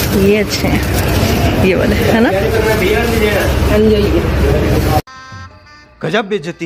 ये अच्छे हैं, ये वाले है ना। गजब बेइज्जती।